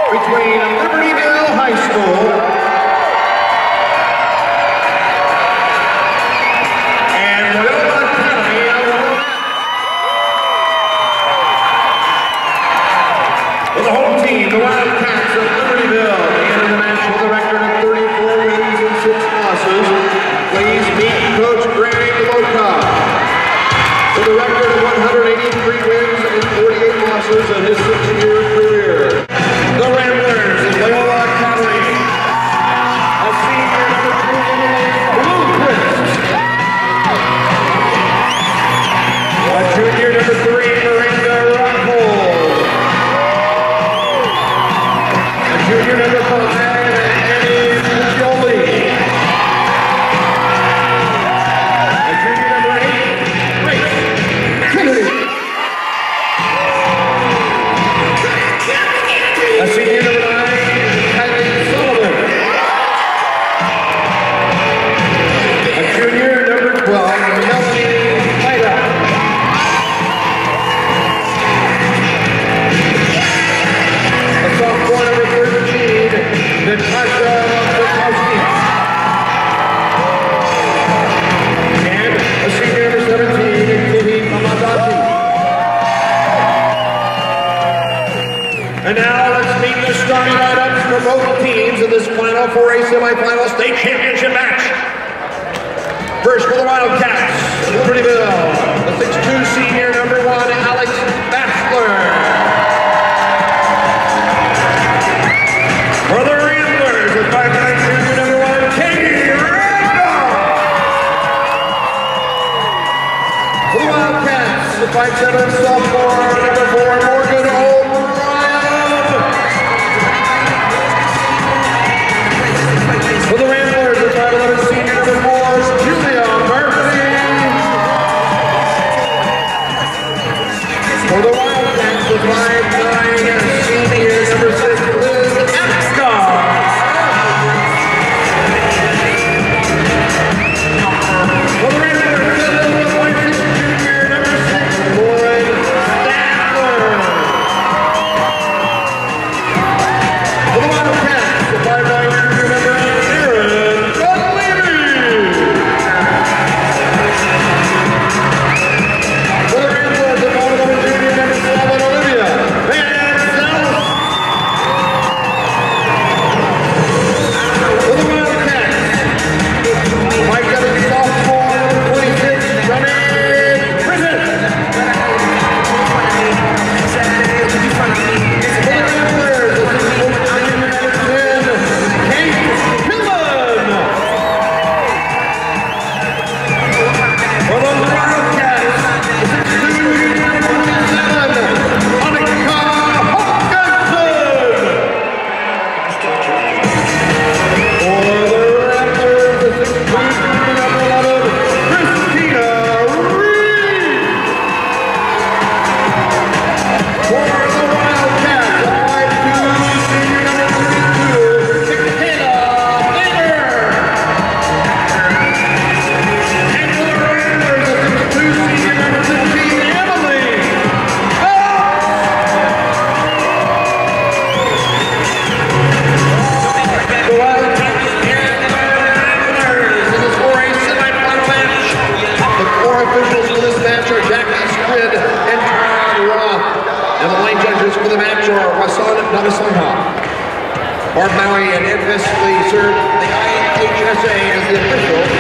between Libertyville High School and Loyola Academy of Wilmette. For the home team, the Wildcats of Libertyville, they entered the match with a record of 34 wins and 6 losses. Please meet Coach Granny Loca. With a record of 183 wins and 48 losses in his 6-year career. The Ramblers of Loyola Academy. A senior number 2, Blue Prince. A junior number 3, Miranda Rockhold. A junior number 5, Annie Puglioli. A junior number 8, Grace Kennedy. A senior number 9, Kylie Sullivan. A junior number 12, Melanie Ida. A sophomore number 13, Natasha Bukowski. And a senior number 17, Kitty Mamadati. And now let's meet the starting lineups for both teams in this Final 4A semifinal state championship match. First for the Wildcats, Libertyville, the 6'2" senior number 1, Alex Bachelor. For the Ramblers, the 5'9" junior number 1, Katie Randall. For the Wildcats, the 5'7" sophomore number 4, Morgan O'Brien. For the Ramblers, the 5'11" senior number 4, Julia Murphy. For the Wildcats, the 5'9" senior number 6, Liz Epstein. For the Ramblers, the 5'6" junior number 6, Lauren Statler. For the Wildcats, the 5'9" junior number 8, Aaron Dunleavy. For the Ramblers, the 5'11" junior number 7, Olivia Van Zelf. For the Wildcats, 5'7" sophomore number 26, Johnny Prison. For the Ramblers, the 6'4" senior number 10, Kate Pillen. For the Wildcats, the 6'2" junior number 7, Monica Hawkinson. For the Ramblers, the 6'2" junior number 11, Christina Reed. For the Wildcats, the 5'2" senior number 32, Michaela Bader. And for the Ramblers, the 6'2" senior number 15, Emily Phillips. The Wildcats and the Ramblers in this 4A semifinal match. The 4 officials for this match are Jackie Squid and Todd Roth. And the line judges for the match are Wasan Navasanha. Barb Maui and Ed Vesley serve the IHSA as the official